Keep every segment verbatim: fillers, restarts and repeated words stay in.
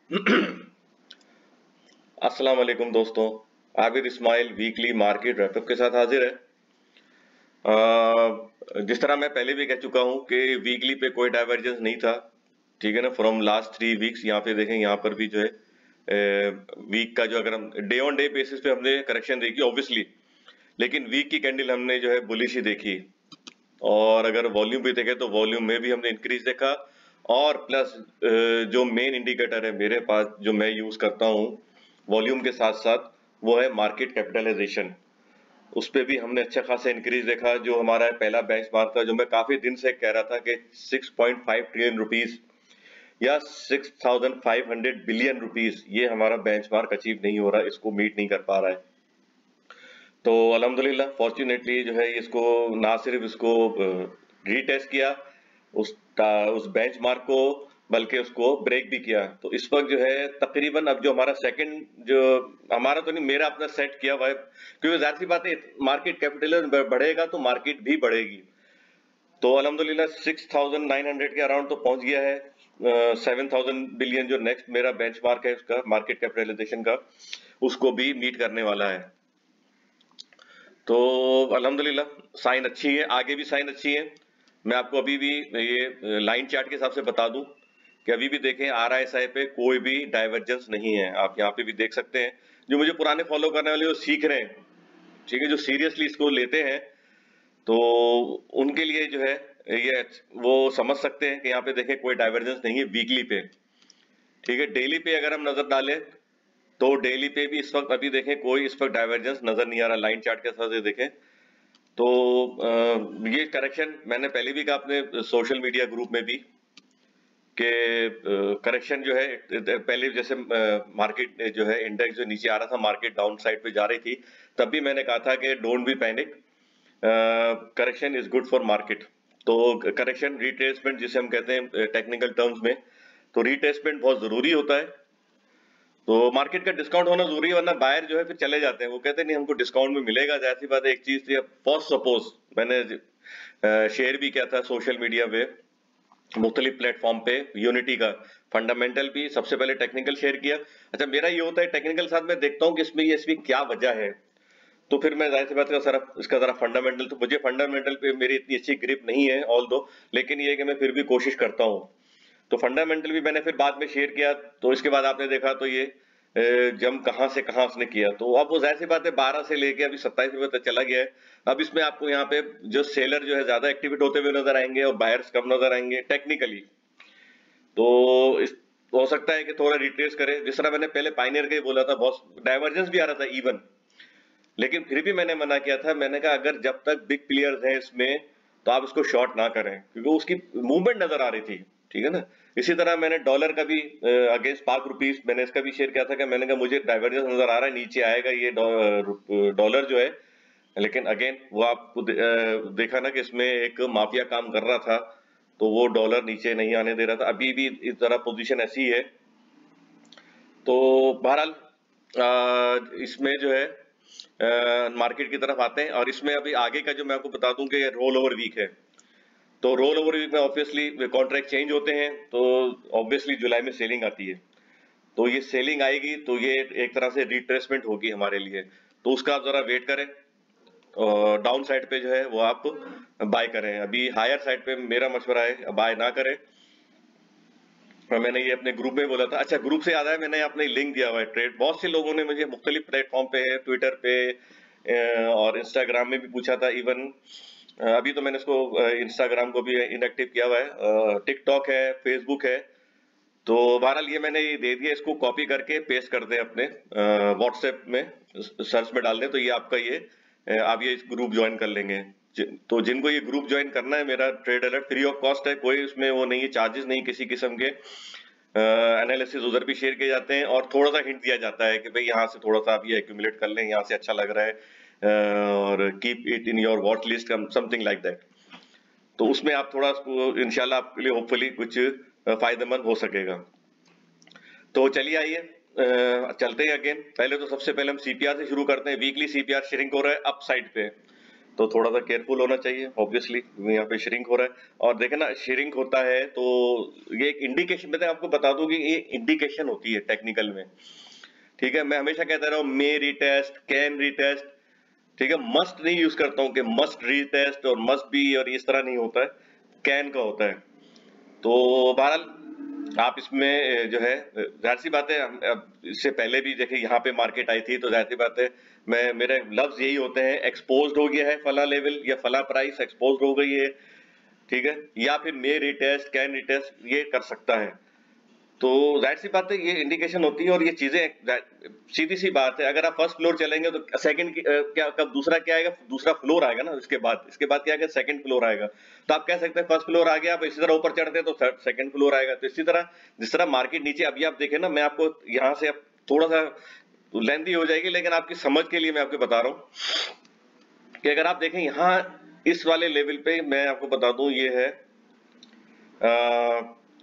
अस्सलाम वालेकुम दोस्तों। Abid Ismail weekly market wrap up के साथ हाजिर है। अ, जिस तरह मैं पहले भी कह चुका हूं कि वीकली पे कोई डाइवर्जेंस नहीं था, ठीक है ना। फ्रॉम लास्ट थ्री वीक्स यहाँ पे देखें, यहाँ पर भी जो है वीक का जो अगर हम डे ऑन डे बेसिस पे हमने करेक्शन देखी ऑब्वियसली, लेकिन वीक की कैंडल हमने जो है बुलिश ही देखी। और अगर वॉल्यूम भी देखें तो वॉल्यूम में भी हमने इंक्रीज देखा। और प्लस जो मेन इंडिकेटर है मेरे पास जो मैं यूज करता हूँ वॉल्यूम के साथ साथ, वो है मार्केट कैपिटलाइजेशन। उस पे भी हमने अच्छा खासा इंक्रीज देखा। जो हमारा पहला बेंचमार्क था, जो मैं काफी दिन से कह रहा था कि six point five trillion rupees या six thousand five hundred billion rupees, ये हमारा बेंचमार्क अचीव नहीं हो रहा, इसको मीट नहीं कर पा रहा है। तो अल्हम्दुलिल्लाह फॉर्चुनेटली जो है इसको ना सिर्फ इसको रीटेस्ट किया उस उस बेंचमार्क को, बल्कि उसको ब्रेक भी किया। तो इस वक्त जो है तकरीबन अब जो हमारा सेकंड, जो हमारा तो नहीं, मेरा अपना सेट किया हुआ है, क्योंकि जाहिर सी बात है मार्केट कैपिटल बढ़ेगा तो मार्केट भी बढ़ेगी। तो अल्हम्दुलिल्लाह सिक्स थाउजेंड नाइन हंड्रेड के अराउंड तो पहुंच गया है। सेवन थाउजेंड बिलियन जो नेक्स्ट मेरा बेंचमार्क है उसका मार्केट कैपिटलाइजेशन का, उसको भी मीट करने वाला है। तो अल्हम्दुलिल्लाह साइन अच्छी है, आगे भी साइन अच्छी है। मैं आपको अभी भी ये लाइन चार्ट के हिसाब से बता दूं कि अभी भी देखें आर आई एस आई पे कोई भी डाइवर्जेंस नहीं है। आप यहाँ पे भी देख सकते हैं, जो मुझे पुराने फॉलो करने वाले वो सीख रहे हैं, ठीक है, जो सीरियसली इसको लेते हैं, तो उनके लिए जो है ये वो समझ सकते हैं कि यहाँ पे देखें कोई डाइवर्जेंस नहीं है वीकली पे, ठीक है। डेली पे अगर हम नजर डालें तो डेली पे भी इस वक्त अभी देखें कोई इस वक्त डाइवर्जेंस नजर नहीं आ रहा। लाइन चार्ट के साथ देखें तो आ, ये करेक्शन मैंने पहले भी कहा अपने सोशल मीडिया ग्रुप में भी कि करेक्शन जो है पहले जैसे मार्केट जो है इंडेक्स जो नीचे आ रहा था, मार्केट डाउन साइड पे जा रही थी, तब भी मैंने कहा था कि don't be panic, correction is good for market. तो करेक्शन रिट्रेसमेंट जिसे हम कहते हैं टेक्निकल टर्म्स में, तो रिट्रेसमेंट बहुत जरूरी होता है। तो मार्केट का डिस्काउंट होना जरूरी है, वरना बायर जो है फिर चले जाते हैं, वो कहते हैं नहीं हमको डिस्काउंट में मिलेगा। जैसी बात है, एक चीज थी, फर्स्ट सपोज मैंने शेयर भी किया था सोशल मीडिया पे मुख्तलिफ प्लेटफॉर्म पे, यूनिटी का फंडामेंटल भी सबसे पहले टेक्निकल शेयर किया। अच्छा, मेरा ये होता है टेक्निकल साथ में देखता हूँ कि इसमें ये इसमें क्या वजह है, तो फिर मैं जाहिर सी बात का सारा इसका जरा फंडामेंटल, तो मुझे फंडामेंटल पे मेरी इतनी अच्छी ग्रिप नहीं है ऑल दो, लेकिन ये है कि मैं फिर भी कोशिश करता हूँ। तो फंडामेंटल भी मैंने फिर बाद में शेयर किया, तो इसके बाद आपने देखा तो ये जम कहां से कहां उसने किया। तो अब वो जाहिर सी बात है बारह से लेके अभी सत्ताईस रुपए तक चला गया है। अब इसमें आपको यहाँ पे जो सेलर जो है ज्यादा एक्टिवेट होते हुए नजर आएंगे और बायर्स कम नजर आएंगे टेक्निकली। तो इस हो सकता है कि थोड़ा रिट्रेस करे, जिस तरह मैंने पहले पाइनियर का ही बोला था, बहुत डाइवर्जेंस भी आ रहा था इवन, लेकिन फिर भी मैंने मना किया था। मैंने कहा अगर जब तक बिग प्लेयर्स हैं इसमें तो आप इसको शॉर्ट ना करें, क्योंकि उसकी मूवमेंट नजर आ रही थी, ठीक है ना। इसी तरह मैंने डॉलर का भी अगेंस्ट पाक रुपीस मैंने इसका भी शेयर किया था कि मैंने कहा मुझे डाइवर्जेंस नजर आ रहा है, नीचे आएगा ये डॉलर जो है, लेकिन अगेन वो आपको दे, देखा ना कि इसमें एक माफिया काम कर रहा था, तो वो डॉलर नीचे नहीं आने दे रहा था। अभी भी इस तरह पोजीशन ऐसी है। तो बहरहाल इसमें जो है मार्केट की तरफ आते हैं, और इसमें अभी आगे का जो मैं आपको बता दूं कि रोल ओवर वीक है। तो रोल ओवर वीक में ऑब्वियसली कॉन्ट्रैक्ट चेंज होते हैं, तो ऑब्वियसली जुलाई में सेलिंग आती है। तो ये सेलिंग आएगी तो ये एक तरह से रिट्रेसमेंट होगी हमारे लिए, तो उसका आप जरा वेट करें। और डाउन साइड पे जो है वो आप बाय करें। अभी हायर साइड पे मेरा मशवरा है बाय ना करें। मैंने ये अपने ग्रुप में बोला था। अच्छा, ग्रुप से याद आया, मैंने अपने लिंक दिया हुआ है ट्रेड, बहुत से लोगों ने मुझे मुख्तलिफ प्लेटफॉर्म पे, ट्विटर पे और इंस्टाग्राम में भी पूछा था। इवन अभी तो मैंने इसको इंस्टाग्राम को भी इनएक्टिव किया हुआ है, टिकटॉक है, फेसबुक है। तो बहरहाल ये मैंने ये दे दिया, इसको कॉपी करके पेस्ट कर दें अपने व्हाट्सएप में, सर्च में डाल दें, तो ये आपका ये आप ये ग्रुप ज्वाइन कर लेंगे। तो जिनको ये ग्रुप ज्वाइन करना है, मेरा trade alert free of cost है, कोई उसमें वो नहीं है, चार्जेस नहीं किसी किस्म के। एनालिसिस उधर भी शेयर किए जाते हैं और थोड़ा सा हिंट दिया जाता है कि भाई यहाँ से थोड़ा सा आप ये एक्यूमुलेट कर लें, यहाँ से अच्छा लग रहा है, और keep it in your watch list, something like that. तो उसमें आप थोड़ा इंशाल्लाह आपके लिए होपफुली कुछ फायदेमंद हो सकेगा। तो चलिए आइए चलते हैं अगेन। पहले तो सबसे पहले हम सीपीआर से शुरू करते हैं। वीकली सीपीआर श्रिंक हो रहा है अप साइड पे, तो थोड़ा सा केयरफुल होना चाहिए ऑब्वियसली, यहाँ पे श्रिंक हो रहा है। और देखे ना श्रिंक होता है तो ये एक इंडिकेशन, मैं आपको बता दूं कि ये इंडिकेशन होती है टेक्निकल में, ठीक है। मैं हमेशा कहता रहा हूँ मे रीटेस्ट, कैन रीटेस्ट, ठीक है। मस्ट नहीं यूज करता हूँ कि मस्ट रीटेस्ट और मस्ट बी और इस तरह नहीं होता है, कैन का होता है। तो बहरहाल आप इसमें जो है जाहिर सी बात है, इससे पहले भी देखे यहाँ पे मार्केट आई थी तो जाहिर सी बात है, मैं मेरे लफ्ज यही होते हैं, एक्सपोज्ड हो गया है फला लेवल या फला प्राइस एक्सपोज्ड हो गई है, ठीक है, या फिर मे रिटेस्ट कैन रिटेस्ट ये कर सकता है। तो जाहिर सी बात है ये इंडिकेशन होती है और ये चीजें सीधी सी बात है। अगर आप फर्स्ट फ्लोर चलेंगे तो सेकंड क्या कब दूसरा क्या आएगा, दूसरा फ्लोर आएगा ना, इसके बाद इसके बाद क्या आएगा, सेकंड फ्लोर आएगा। तो आप कह सकते हैं फर्स्ट फ्लोर आ गया, आप इसी तरह ऊपर चढ़ते तो सेकंड फ्लोर आएगा। तो इसी तरह जिस तरह मार्केट नीचे, अभी आप देखें ना, मैं आपको यहाँ से अब थोड़ा सा लेंथी हो जाएगी लेकिन आपकी समझ के लिए मैं आपको बता रहा हूँ कि अगर आप देखें यहाँ इस वाले लेवल पे, मैं आपको बता दूं ये है आ,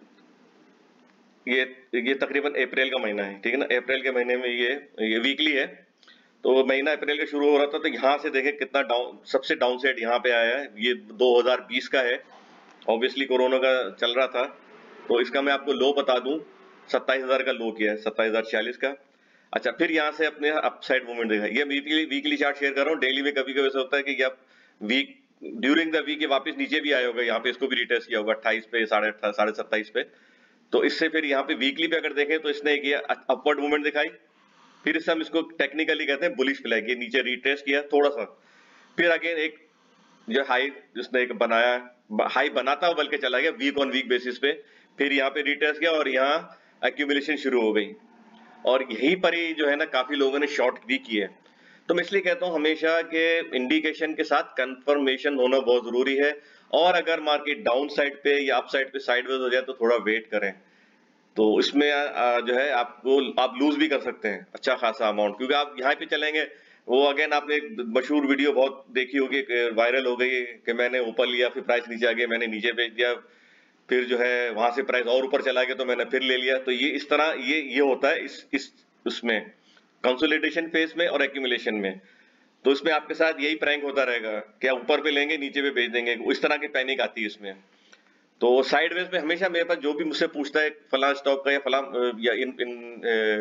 ये ये तकरीबन अप्रैल का महीना है, ठीक है ना। अप्रैल के महीने में ये ये वीकली है, तो महीना अप्रैल का शुरू हो रहा था, तो यहाँ से देखें कितना डाउन, सबसे डाउन साइड यहाँ पे आया है। ये दो हज़ार बीस का है, ऑब्वियसली कोरोना का चल रहा था, तो इसका मैं आपको लो बता दूं, सत्ताईस हजार का लो किया है, सत्ताईस हजार छियालीस का। अच्छा, फिर यहाँ से अपने अपसाइड मूवमेंट देखा, ये वीकली वीकली चार्ट शेयर कर रहा हूँ। डेली में कभी कभी ऐसा होता है कि आप वीक ड्यूरिंग द वीक ये वापस नीचे भी आया होगा, यहाँ पे इसको भी रिटेस्ट किया होगा अट्ठाईस पे, साढ़े साढ़े सत्ताईस पे। तो इससे फिर यहाँ पे वीकली पे अगर देखें तो इसने किया अपवर्ड मूवमेंट दिखाई, फिर इससे हम इसको टेक्निकली कहते हैं बुलिश फ्लैग, ये नीचे रिटेस्ट किया थोड़ा सा, फिर अगेन एक जो हाई जिसने एक बनाया, हाई बनाता हुआ बल्कि चला गया वीक ऑन वीक बेसिस पे, फिर यहाँ पे रिटेस्ट किया और यहाँ एक्यूमुलेशन शुरू हो गई। और यहीं पर ही जो है ना काफी लोगों ने शॉर्ट भी किए। तो मैं इसलिए कहता हूं हमेशा कि इंडिकेशन के साथ कंफर्मेशन होना बहुत जरूरी है, और अगर मार्केट डाउन साइड पे या अप साइड पे साइडवेज हो जाए तो थोड़ा वेट करें। तो इसमें आ, जो है आपको आप लूज भी कर सकते हैं अच्छा खासा अमाउंट, क्योंकि आप यहाँ पे चलेंगे, वो अगेन आपने एक मशहूर वीडियो बहुत देखी होगी, वायरल हो गई कि मैंने ऊपर लिया फिर प्राइस नीचे आ गया, मैंने नीचे बेच दिया, फिर जो है वहां से प्राइस और ऊपर चला गया तो मैंने फिर ले लिया। तो ये इस तरह ये ये होता है इस इस उसमें कंसोलिडेशन फेज में और एक्यूमुलेशन में। तो इसमें आपके साथ यही प्रैंक होता रहेगा, क्या ऊपर पे लेंगे नीचे पे बेच देंगे, इस तरह की पैनिक आती है इसमें। तो साइडवेज में हमेशा मेरे पास जो भी मुझसे पूछता है फला स्टॉक का या फला या इन इन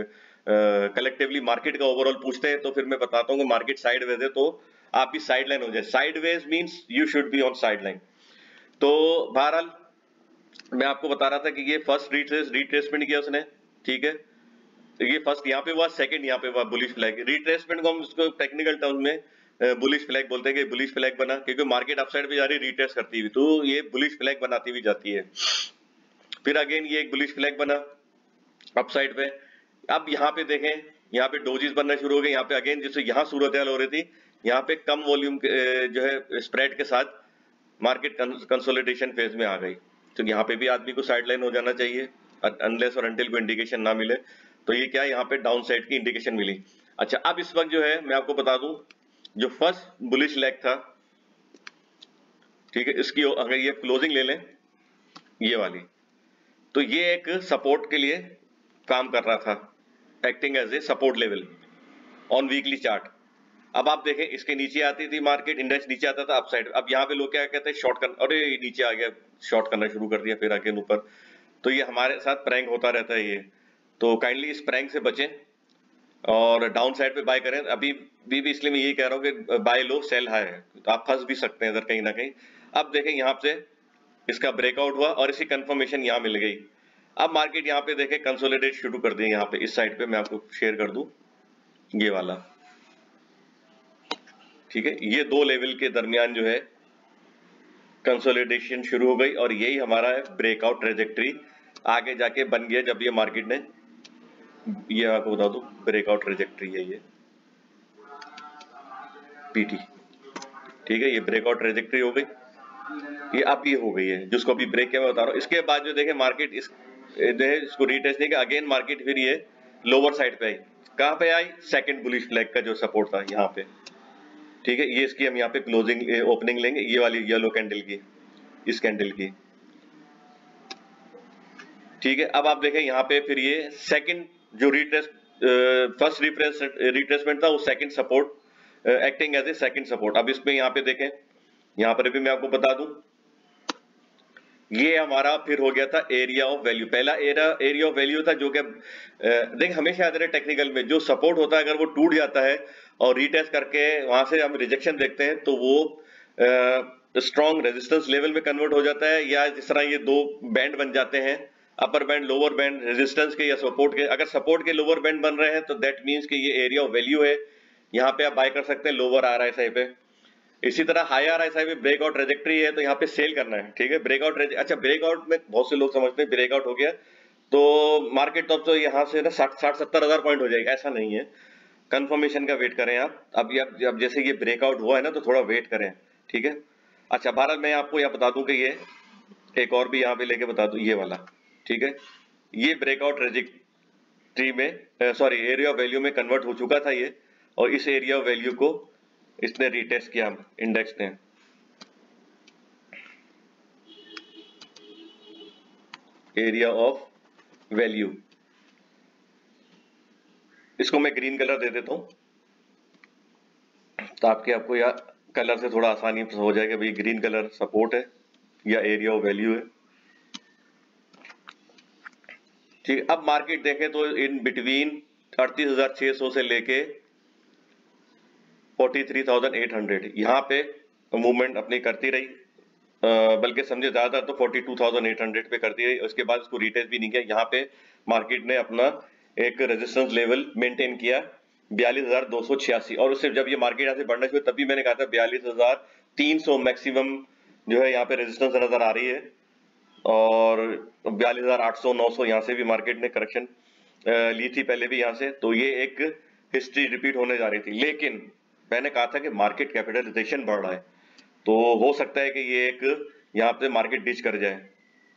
कलेक्टिवली मार्केट का ओवरऑल पूछते हैं, तो फिर मैं बताता हूँ कि मार्केट साइडवेज है तो आपकी साइड लाइन हो जाए। Sideways means you should be on side line. तो बहरहाल मैं आपको बता रहा था कि ये फर्स्ट रिट्रेस रिट्रेसमेंट किया उसने, ठीक है, तो ये फर्स्ट यहाँ पे हुआ, सेकंड यहाँ पे हुआ बुलिश फ्लैग। रिट्रेसमेंट को हम इसको टेक्निकल टर्म में बुलिश फ्लैग बोलते हैं कि बुलिश फ्लैग बना, क्योंकि मार्केट अपसाइड पे जा रही रिट्रेस करती हुई, तो ये बुलिश फ्लैग बनाती हुई जाती है। फिर अगेन ये एक बुलिश फ्लैग बना अपसाइड पे। अब यहाँ पे देखें, यहाँ पे डोजीज बनना शुरू हो गए, यहाँ पे अगेन जैसे यहाँ सूरत हाल हो रही थी, यहाँ पे कम वॉल्यूम जो है स्प्रेड के साथ मार्केट कंसोलिडेशन फेज में आ गई। तो यहाँ पे भी आदमी को साइड लाइन हो जाना चाहिए अनलेस और अनटिल को इंडिकेशन ना मिले। तो ये क्या, यहाँ पे डाउन साइड की इंडिकेशन मिली। अच्छा, अब इस वक्त जो है मैं आपको बता दूं, जो फर्स्ट बुलिश लेग था, ठीक है, इसकी अगर ये क्लोजिंग ले लें ये वाली, तो ये एक सपोर्ट के लिए काम कर रहा था, acting as a support level on weekly chart. अब आप देखें इसके नीचे आती थी मार्केट, इंडेक्स नीचे आता था अपसाइड। अब यहाँ पे लोग क्या कहते हैं, शॉर्ट कर, अरे नीचे आ गया, शॉर्ट करना शुरू कर दिया, फिर अगेन ऊपर। तो ये हमारे साथ प्रैंक होता रहता है ये, तो काइंडली इस प्रैंक से बचें और डाउन साइड पे बाय करें। अभी भी, भी इसलिए मैं यही कह रहा हूँ कि बाय लो सेल हाई है, तो आप फंस भी सकते हैं इधर कहीं ना कहीं। अब देखें यहाँ से इसका ब्रेकआउट हुआ और इसी कंफर्मेशन यहाँ मिल गई। अब मार्केट यहाँ पे देखें कंसोलिडेट शुरू कर दिए, यहाँ पे इस साइड पे मैं आपको शेयर कर दूं ये वाला, ठीक है, ये दो लेवल के दरमियान जो है कंसोलिडेशन शुरू हो गई और यही हमारा ब्रेकआउट ट्रेजेक्टरी आगे जाके बन गया। जब ये मार्केट ने, ये आपको बता दूं ब्रेकआउट ट्रेजेक्टरी है ये पीटी, ठीक है, ये ब्रेकआउट ट्रेजेक्टरी हो गई, ये अब ये हो गई है जिसको अभी ब्रेक किया मैं बता रहा हूँ। इसके बाद जो देखें मार्केट इस इसको रीटेस्ट नहीं, अगेन मार्केट फिर ये लोअर साइड पे आई। कहां पे आई, सेकंड बुलिश फ्लैग का जो सपोर्ट था यहाँ पे, ठीक है, ये इसकी हम यहाँ पे क्लोजिंग ओपनिंग लेंगे, ये वाली येलो कैंडल की, इस कैंडल की, ठीक है। अब आप देखें यहाँ पे फिर ये सेकंड जो रिट्रेस फर्स्ट रिट्रेस रिट्रेसमेंट था वो second support acting as a second support. अब इसमें यहाँ पे देखें, यहाँ पर भी मैं आपको बता दूं, ये हमारा फिर हो गया था एरिया ऑफ वैल्यू। पहला एरिया एरिया ऑफ वैल्यू था जो कि देख हमेशा याद रहे टेक्निकल में जो सपोर्ट होता है अगर वो टूट जाता है और रीटेस्ट करके वहां से हम रिजेक्शन देखते हैं तो वो स्ट्रॉन्ग रेजिस्टेंस लेवल में कन्वर्ट हो जाता है, या जिस तरह ये दो बैंड बन जाते हैं, upper band lower band resistance के या सपोर्ट के। अगर सपोर्ट के लोअर बैंड बन रहे हैं तो दैट मीन्स कि ये एरिया ऑफ वैल्यू है, यहाँ पे आप बाय कर सकते हैं लोअर आर एस आई पे। इसी तरह हाई आर एस आई पे ब्रेकआउट ट्रेजेक्टरी है तो यहाँ पे सेल करना है, ठीक है। ब्रेकआउट, अच्छा ब्रेकआउट में बहुत से लोग समझते हैं ब्रेकआउट हो गया तो मार्केट तो, तो यहाँ से ना साठ साठ सत्तर हजार पॉइंट हो जाएगा, ऐसा नहीं है। कंफर्मेशन का वेट करें आप। अब ये अब जैसे ये ब्रेकआउट हुआ है ना तो थोड़ा वेट करें, ठीक है। अच्छा भारत मैं आपको यहाँ बता दूं कि ये एक और भी यहाँ पे लेके बता दूं, ये वाला, ठीक है। ये ब्रेकआउट ट्रेजेक्टरी में सॉरी एरिया ऑफ वैल्यू में कन्वर्ट हो चुका था ये, और इस एरिया ऑफ वैल्यू को इसने रीटेस्ट किया इंडेक्स ने। एरिया ऑफ वैल्यू, इसको मैं ग्रीन कलर दे देता हूं तो आपके आपको या कलर से थोड़ा आसानी हो जाएगा भाई ग्रीन कलर सपोर्ट है या एरिया ऑफ वैल्यू है, ठीक। अब मार्केट देखें तो इन बिटवीन अड़तीस हजार छह सौ से लेके तैंतालीस हजार आठ सौ यहाँ पे मूवमेंट अपनी करती रही, बल्कि समझे ज्यादा तो बयालीस हजार आठ सौ पे करती रही। उसके बाद इसको रिटेस्ट भी नहीं किया। यहाँ पे मार्केट ने अपना एक रेजिस्टेंस लेवल मेंटेन किया बयालीस हजार दो सौ छियासी, और उससे जब ये मार्केट यहाँ से बढ़ना शुरू तभी मैंने कहा था बयालीस हजार तीन सौ मैक्सिमम जो है यहाँ पे रेजिस्टेंस नजर आ रही है, और बयालीस हजार आठ सौ नौ सौ यहाँ से भी मार्केट ने करेक्शन ली थी पहले भी यहाँ से। तो ये एक हिस्ट्री रिपीट होने जा रही थी, लेकिन मैंने कहा था कि मार्केट कैपिटलाइजेशन बढ़ रहा है तो हो सकता है कि ये एक यहाँ पे मार्केट डिच कर जाए।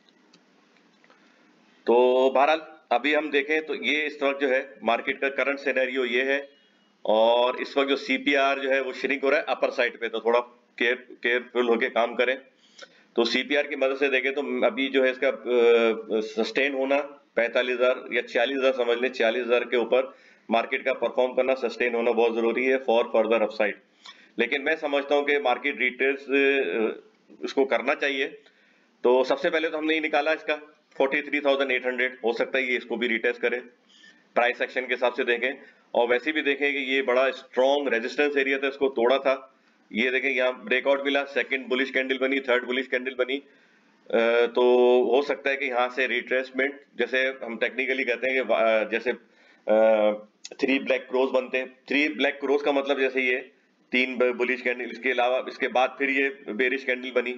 तो बहरहाल अभी हम देखें तो ये इस वक्त जो है मार्केट का करंट सिनेरियो ये है, और इस वक्त जो सीपीआर जो है वो श्रिंक हो रहा है अपर साइड पे, तो थोड़ा केयर केयरफुल होके काम करें। तो सीपीआर की मदद से देखें तो अभी जो है इसका सस्टेन होना पैंतालीस हजार या छियालीस हजार समझ लें, छियालीस हजार के ऊपर मार्केट का परफॉर्म करना, सस्टेन होना बहुत जरूरी है फॉर फर्दर अपसाइड। लेकिन मैं समझता हूं कि मार्केट रिटेस्ट इसको करना चाहिए। तो सबसे पहले तो हमने ये निकाला इसका तैंतालीस हजार आठ सौ, हो सकता है ये इसको भी रिटेस्ट करे प्राइस एक्शन के हिसाब से देखें, और वैसे भी देखें कि ये बड़ा स्ट्रॉन्ग रेजिस्टेंस एरिया था, इसको तोड़ा था। ये देखें यहाँ ब्रेकआउट मिला, सेकंड बुलिश कैंडल बनी, थर्ड बुलिश कैंडल बनी, तो हो सकता है कि यहाँ से रिट्रेसमेंट, जैसे हम टेक्निकली कहते हैं कि जैसे थ्री ब्लैक क्रोस बनते हैं। थ्री ब्लैक क्रोस का मतलब जैसे ये तीन बुलिश कैंडल, इसके अलावा इसके बाद फिर ये बेरिश कैंडल बनी,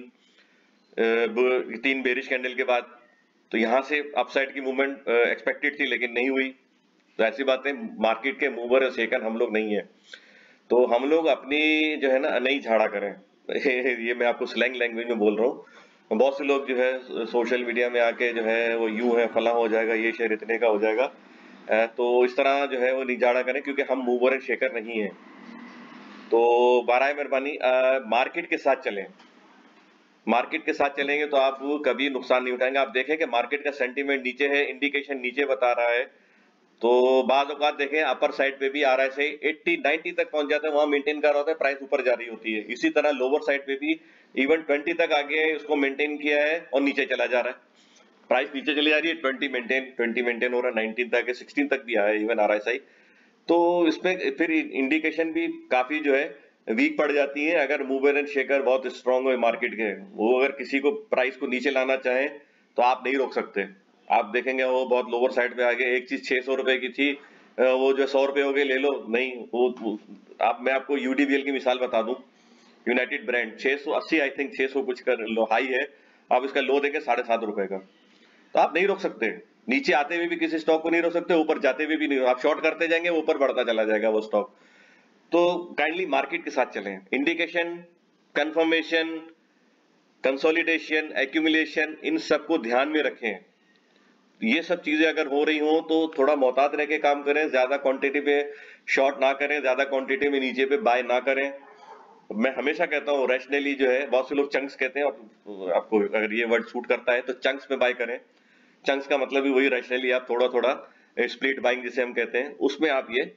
तीन बेरिश कैंडल के बाद, तो यहाँ से अपसाइड की मूवमेंट एक्सपेक्टेड थी लेकिन नहीं हुई। तो ऐसी बातें, मार्केट के मूवर और शेकर हम लोग नहीं है, तो हम लोग अपनी जो है ना नहीं झाड़ा करें। ये मैं आपको स्लैंग लैंग्वेज में बोल रहा हूँ। बहुत से लोग जो है सोशल मीडिया में आके जो है वो यूं है, फला हो जाएगा, ये शेयर इतने का हो जाएगा, तो इस तरह जो है वो नहीं झाड़ा करें, क्योंकि हम मूवर एंड शेकर नहीं है। तो बारह मेहरबानी मार्केट के साथ चलें, मार्केट के साथ चलेंगे तो आप कभी नुकसान नहीं उठाएंगे। आप देखें कि मार्केट का सेंटीमेंट नीचे है, इंडिकेशन नीचे बता रहा है, तो बाद औकात देखें अपर साइड पे भी आ रहा है, से अस्सी नब्बे तक पहुंच जाता है, वहां मेंटेन कर रहा होता है, प्राइस ऊपर जा रही होती है। इसी तरह लोअर साइड पे भी इवन बीस तक आगे है, उसको मेंटेन किया है और नीचे चला जा रहा है, प्राइस नीचे चली जा रही है, बीस मेंटेन बीस मेंटेन हो रहा है, उन्नीस तक है, सोलह तक भी आया इवन आरएसआई। तो इसमें फिर इंडिकेशन भी काफी जो है वीक पड़ जाती है अगर मूवर एंड शेकर बहुत स्ट्रांग हो मार्केट के। वो अगर किसी को प्राइस को नीचे लाना चाहे तो आप नहीं रोक सकते। आप देखेंगे वो बहुत लोअर साइड पे आ गए, एक चीज छह सौ रुपए की थी, वो जो सौ रुपए हो गए ले लो, नहीं वो, वो आप मैं आपको यूडीवीएल की मिसाल बता दूं, यूनाइटेड ब्रांड छह सौ अस्सी आई थिंक छह सौ कुछ कर लो हाई है, आप इसका लो देंगे साढ़े सात रुपए का, तो आप नहीं रोक सकते। नीचे आते हुए भी किसी स्टॉक को नहीं रोक सकते, ऊपर जाते हुए भी नहीं, आप शॉर्ट करते जाएंगे ऊपर बढ़ता चला जाएगा वो स्टॉक। तो काइंडली मार्केट के साथ चलें, इंडिकेशन, कंफर्मेशन, कंसोलिडेशन, एक्यूमुलेशन, इन सबको ध्यान में रखें। ये सब चीजें अगर हो रही हो तो थोड़ा मोहतात रह के काम करें, ज्यादा क्वांटिटी पे शॉर्ट ना करें, ज्यादा क्वांटिटी में नीचे पे बाय ना करें। मैं हमेशा कहता हूँ रैशनली जो है, बहुत से लोग चंक्स कहते हैं, और आपको अगर ये वर्ड सूट करता है तो चंक्स में बाय करें। चंक्स का मतलब भी वही, रैशनली आप थोड़ा थोड़ा स्प्लिट बाइंग जिसे हम कहते हैं, उसमें आप ये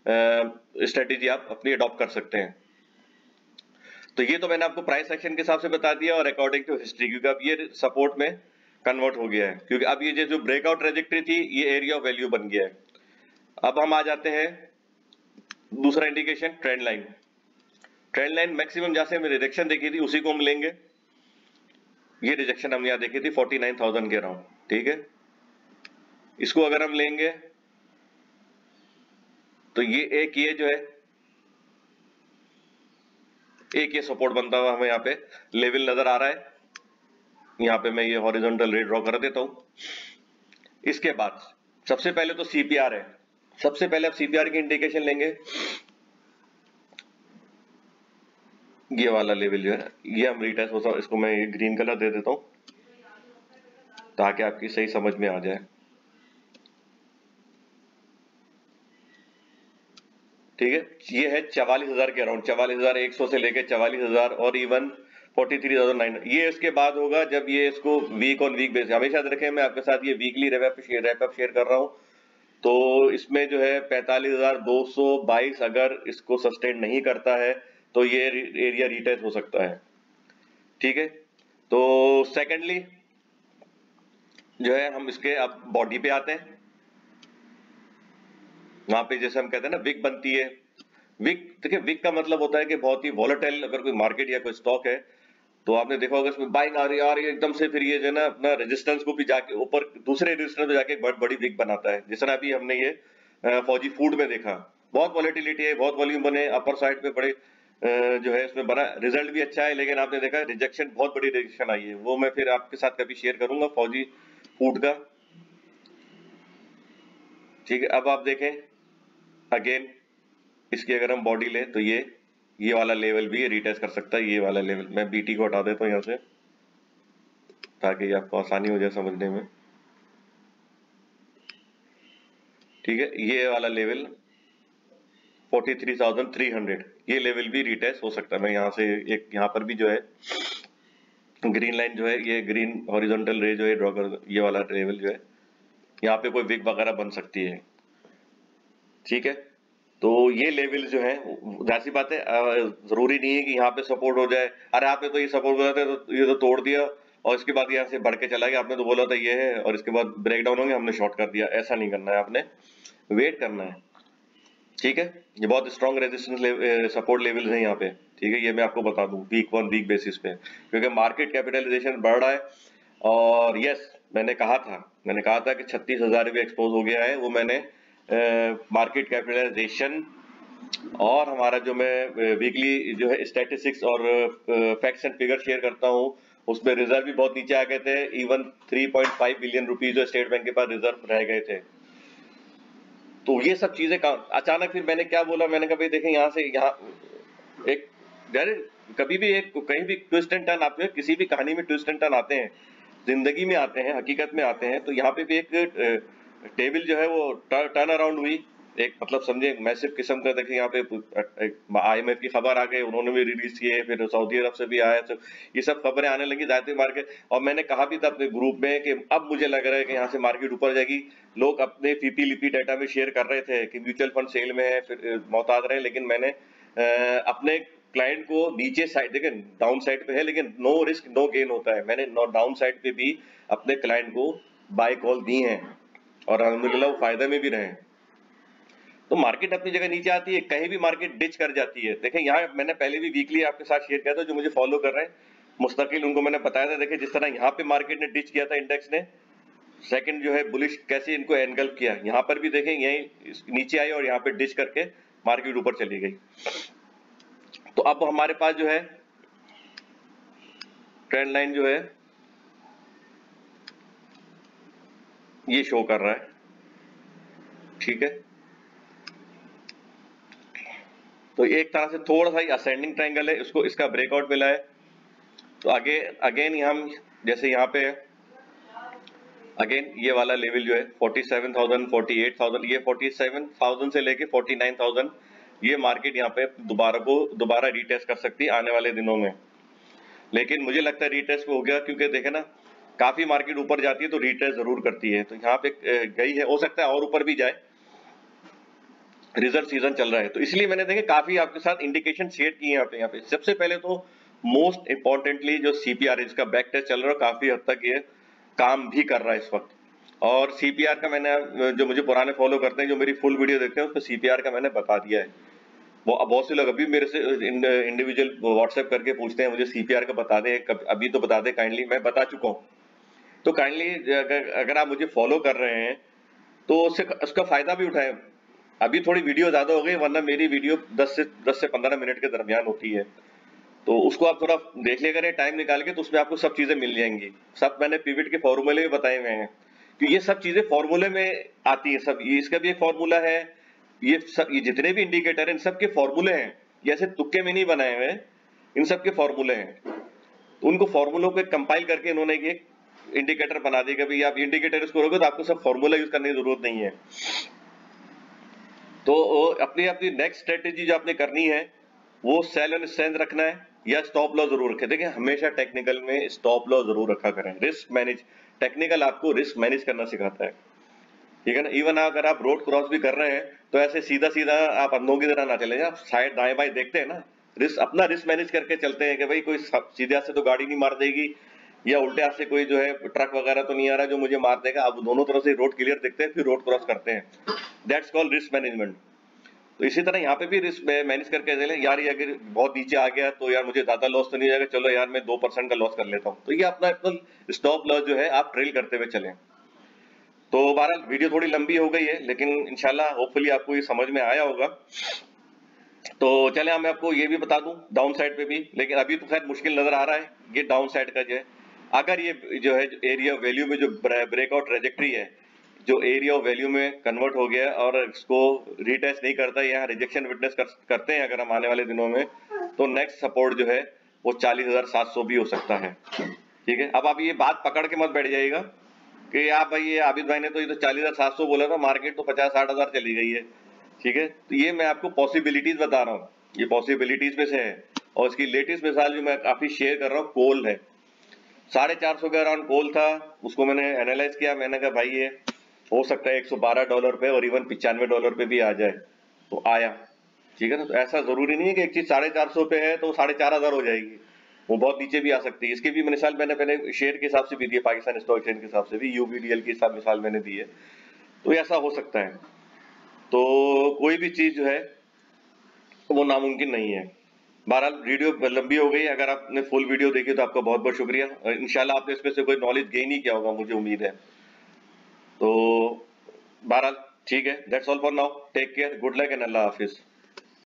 स्ट्रेटेजी आप अपनी अडॉप्ट कर सकते हैं। तो ये तो मैंने आपको प्राइस एक्शन के हिसाब से बता दिया और अकॉर्डिंग टू हिस्ट्री, क्योंकि अब ये सपोर्ट में कन्वर्ट हो गया है, क्योंकि अब ये जो ब्रेकआउट ट्रेजेक्टरी थी ये एरिया ऑफ वैल्यू बन गया है। अब हम आ जाते हैं दूसरा indication, trend line. Trend line maximum जहां से हमने रिजेक्शन देखी थी उसी को हम लेंगे। ये रिजेक्शन हम यहाँ देखी थी फोर्टी नाइन थाउजेंड के अराउंड, ठीक है। इसको अगर हम लेंगे तो ये एक ये जो है एक ये सपोर्ट बनता हुआ हमें यहाँ पे लेवल नजर आ रहा है। यहाँ पे मैं ये हॉरिजॉन्टल रे ड्रॉ कर देता हूं। इसके बाद सबसे पहले तो सीपीआर है। सबसे पहले आप सीपीआर की इंडिकेशन लेंगे। ये वाला लेवल जो है ये हम रिटेस्ट हो, इसको मैं ये ग्रीन कलर दे देता हूं ताकि आपकी सही समझ में आ जाए, ठीक है। ये है चवालीस हजार के अराउंड, चवालीस हजार एक सौ से लेके चवालीस हजार और even forty three thousand nine. ये इसके बाद होगा जब ये इसको वीक ऑन वीक बेस, हमेशा याद रखें मैं आपके साथ ये weekly wrap share wrap up share कर रहा हूं। तो इसमें जो है पैंतालीस हजार दो सौ बाईस अगर इसको सस्टेन नहीं करता है तो ये एरिया रिटेस्ट हो सकता है, ठीक है। तो सेकेंडली जो है हम इसके अब बॉडी पे आते हैं। वहां पे जैसे हम कहते हैं ना विक बनती है। विक देखिए, विक का मतलब होता है कि बहुत ही वॉलेटाइल अगर कोई मार्केट या कोई स्टॉक है तो आपने देखा होगा इसमें बाइंग आ रही है एकदम से, फिर ये जो है ना अपना रेजिस्टेंस को भी जाके ऊपर दूसरे रेजिस्टेंस पे जाके बहुत बड़ी विक बनाता है। जिस तरह अभी हमने ये फौजी फूड में देखा, बहुत वॉलेटिलिटी है, बहुत वॉल्यूम बने, अपर साइड पे बड़े जो है इसमें बना, रिजल्ट भी अच्छा है, लेकिन आपने देखा रिजेक्शन, बहुत बड़ी रिजेक्शन आई है। वो मैं फिर आपके साथ कभी शेयर करूंगा फौजी फूड का, ठीक है। अब आप देखें अगेन इसकी अगर हम बॉडी लें तो ये ये वाला लेवल भी रिटेस्ट कर सकता है। ये वाला लेवल मैं बीटी को हटा देता हूं यहां से ताकि आपको आसानी हो जाए समझने में, ठीक है। ये वाला level forty three thousand three hundred, ये लेवल भी रिटेस्ट हो सकता है। मैं यहां से एक यहां पर भी जो है ग्रीन लाइन जो है ये ग्रीन हॉरिजॉन्टल रे जो है ड्रॉ कर, ये वाला लेवल जो है यहाँ पे कोई विक वगैरह बन सकती है, ठीक है। तो ये लेवल जो है जाहिर सी बात है जरूरी नहीं है कि यहाँ पे सपोर्ट हो जाए। अरे आपने तो ये सपोर्ट बोला था तो ये तो तोड़ दिया और इसके बाद यहाँ से बढ़ के चला गया, आपने तो बोला था ये है और इसके बाद ब्रेक डाउन हो गया, हमने शॉर्ट कर दिया। ऐसा नहीं करना है, आपने वेट करना है, ठीक है। ये बहुत स्ट्रॉन्ग रेजिस्टेंस सपोर्ट लेवल है यहाँ पे, ठीक है। ये मैं आपको बता दूं वीक वन वीक बेसिस पे, क्योंकि मार्केट कैपिटलाइजेशन बढ़ रहा है। और यस मैंने कहा था मैंने कहा था कि छत्तीस हजार भी एक्सपोज हो गया है। वो मैंने मार्केट कैपिटलाइजेशन और हमारा जो मैं वीकली जो है स्टैटिस्टिक्स और फैक्ट्स एंड फिगर शेयर करता हूँ उसमें रिजर्व भी बहुत नीचे आ गए थे। Even three point five billion rupees जो स्टेट बैंक के पास रिजर्व रह गए थे। तो ये सब चीजें अचानक फिर मैंने क्या बोला, मैंने कहा भाई देखें यहाँ से यहाँ एक कभी भी एक कहीं भी ट्विस्ट एंड टर्न आते हैं, किसी भी कहानी में ट्विस्ट एंड टर्न आते हैं, जिंदगी में आते हैं, हकीकत में आते हैं। तो यहाँ पे भी एक टेबल जो है वो टर्न अराउंड हुई, एक मतलब समझे मैसिव किस्म का। देखिए यहाँ पे आईएमएफ की खबर आ गई, उन्होंने भी रिलीज किए, फिर सऊदी अरब से भी आया, तो ये सब खबरें आने लगी जाती मार्केट। और मैंने कहा भी था अपने ग्रुप में कि अब मुझे लग रहा है कि यहाँ से मार्केट ऊपर जाएगी। लोग अपने फीपी लिपी डाटा में शेयर कर रहे थे कि म्यूचुअल फंड सेल में है, फिर मोहताज रहे, लेकिन मैंने अपने क्लाइंट को नीचे साइड, देखिए डाउन साइड पे है लेकिन नो रिस्क नो गेन होता है, मैंने डाउन साइड पे भी अपने क्लाइंट को बाय कॉल दी हैं और अल्हम्दुलिल्लाह वो फायदे में भी रहे। तो मार्केट अपनी जगह नीचे आती है, कहीं भी मार्केट डिच कर जाती है। देखें यहाँ मैंने पहले भी वीकली आपके साथ शेयर किया था, जो मुझे फॉलो कर रहे हैं मुस्तकिल उनको मैंने बताया था। देखिए जिस तरह यहाँ पे मार्केट ने डिच किया था, इंडेक्स ने सेकंड जो है बुलिश कैसे इनको एनगल्फ किया, यहाँ पर भी देखें यही नीचे आई और यहाँ पे डिच करके मार्केट ऊपर चली गई। तो अब हमारे पास जो है ट्रेंड लाइन जो है ये शो कर रहा है, ठीक है। तो एक तरह से थोड़ा सा असेंडिंग ट्रायंगल है, इसको इसका ब्रेकआउट मिला है। तो आगे अगेन हम जैसे यहाँ पे अगेन ये वाला लेवल जो है forty seven thousand, forty eight thousand, ये फोर्टी सेवन थाउजेंड से लेके फोर्टी नाइन थाउजेंड, ये मार्केट यहाँ पे दोबारा को दोबारा रीटेस्ट कर सकती है आने वाले दिनों में। लेकिन मुझे लगता है रीटेस्ट हो गया, क्योंकि देखे ना काफी मार्केट ऊपर जाती है तो रीटेस्ट जरूर करती है। तो यहाँ पे गई है, हो सकता है और ऊपर भी जाए, रिजल्ट सीजन चल रहा है, तो इसलिए मैंने देखे काफी आपके साथ इंडिकेशन शेयर किए यहाँ पे यहाँ पे सबसे पहले तो मोस्ट इंपॉर्टेंटली जो सीपीआर इसका बैक टेस्ट चल रहा है, काफी हद तक ये काम भी कर रहा है इस वक्त। और सीपीआर का मैंने, जो मुझे पुराने फॉलो करते हैं, जो मेरी फुल वीडियो देखते हैं, उसमें सीपीआर का मैंने बता दिया है। वो बहुत से लोग अभी मेरे से इंडिविजुअल व्हाट्सएप करके पूछते हैं मुझे सीपीआर का बता दे, अभी तो बता दे काइंडली। मैं बता चुका हूँ, तो काइंडली अगर, अगर आप मुझे फॉलो कर रहे हैं तो उससे उसका फायदा भी उठाएं। अभी थोड़ी वीडियो ज्यादा हो गई, वरना मेरी वीडियो दस से दस से पंद्रह मिनट के दरमियान होती है, तो उसको आप थोड़ा देख लिया करें टाइम निकाल के, तो उसमें आपको सब चीजें मिल जाएंगी। सब मैंने पिवट के फॉर्मूले भी बताए हुए हैं, कि ये सब चीजें फॉर्मूले में आती है सब। ये इसका भी एक फॉर्मूला है, ये सब, ये जितने भी इंडिकेटर हैं इन सब के फॉर्मूले हैं, ये ऐसे तुक्के में नहीं बनाए हुए, इन सब के फॉर्मूले हैं। तो उनको फॉर्मूलों को कंपाइल करके इन्होंने एक इंडिकेटर बना दिया। कभी आप इंडिकेटर इसको करोगे तो आपको सब फॉर्मूला यूज करने की जरूरत नहीं है। तो अपनी अपनी नेक्स्ट स्ट्रेटेजी जो आपने करनी है वो सेल एंड स्ट्रेंथ रखना है या स्टॉप लॉस जरूर रखें। देखिए हमेशा टेक्निकल में स्टॉप लॉस जरूर रखा करें। रिस्क मैनेज, टेक्निकल आपको रिस्क मैनेज करना सिखाता है, ठीक है ना। इवन अगर आप रोड क्रॉस भी कर रहे हैं तो ऐसे सीधा सीधा आप अंधों की तरह ना चले, आप साइड दाएं बाएं देखते हैं ना, रिस्क अपना रिस्क मैनेज करके चलते हैं कि भाई कोई सीधे हाथ से तो गाड़ी नहीं मार देगी, या उल्टे हाथ से कोई जो है ट्रक वगैरह तो नहीं आ रहा जो मुझे मार देगा। आप दोनों तरफ से रोड क्लियर देखते हैं फिर रोड क्रॉस करते हैं, दैट्स कॉल्ड रिस्क मैनेजमेंट। तो इसी तरह यहाँ पे भी रिस्क मैनेज करके चले। यार ये अगर बहुत नीचे आ गया तो यार मुझे ज्यादा लॉस तो नहीं जाएगा, चलो यार मैं दो परसेंट का लॉस कर लेता हूँ। तो ये अपना स्टॉप लॉस जो है आप ट्रेल करते हुए चलें। तो बहरहाल वीडियो थोड़ी लंबी हो गई है, लेकिन इंशाल्लाह होपफुली आपको ये समझ में आया होगा। तो चले मैं आपको ये भी बता दूं डाउन साइड पे भी, लेकिन अभी तो खैर मुश्किल नजर आ रहा है ये डाउन साइड का जो है। अगर ये जो है एरिया वैल्यू में जो ब्रेकआउट ट्रेजेक्टरी है, जो एरिया ऑफ वैल्यू में कन्वर्ट हो गया और इसको रीटेस्ट नहीं करता, यहाँ रिजेक्शन विटनेस कर, करते हैं अगर हम आने वाले दिनों में, तो नेक्स्ट सपोर्ट जो है वो चालीस हजार सात सौ भी हो सकता है, ठीक है। अब आप ये बात पकड़ के मत बैठ जाइएगा कि आप भाई ये आबिद भाई ने तो ये तो चालीस हजार सात सौ बोला था, मार्केट तो पचास साठ हजार चली गई है, ठीक है। तो ये मैं आपको पॉसिबिलिटीज बता रहा हूँ, ये पॉसिबिलिटीज में से है। और इसकी लेटेस्ट मिसाल जो मैं काफी शेयर कर रहा हूँ, कोल है। साढ़े चार सौ के अराउंड कोल था, उसको मैंने एनालाइज किया, मैंने कहा भाई ये हो सकता है एक सौ बारह डॉलर पे और इवन पिचानवे डॉलर पे भी आ जाए, तो आया, ठीक है ना। तो ऐसा जरूरी नहीं है कि एक चीज साढ़े चार सौ पे है तो साढ़े चार हजार हो जाएगी, वो बहुत नीचे भी आ सकती है। इसकी भी मिसाल मैंने पहले शेयर के हिसाब से भी दी है, पाकिस्तान स्टॉक एक्सचेंज के हिसाब से भी, यूबीडीएल की हिसाब मिसाल मैंने दी है, तो ऐसा हो सकता है। तो कोई भी चीज जो है वो नामुमकिन नहीं है। बहरहाल वीडियो लंबी हो गई, अगर आपने फुल वीडियो देखी तो आपका बहुत बहुत शुक्रिया। इंशाल्लाह आपने इसमें से कोई नॉलेज गेन ही किया होगा, मुझे उम्मीद है। तो बहरहाल ठीक है, that's all for now, take care, good luck and अल्लाह हाफिज।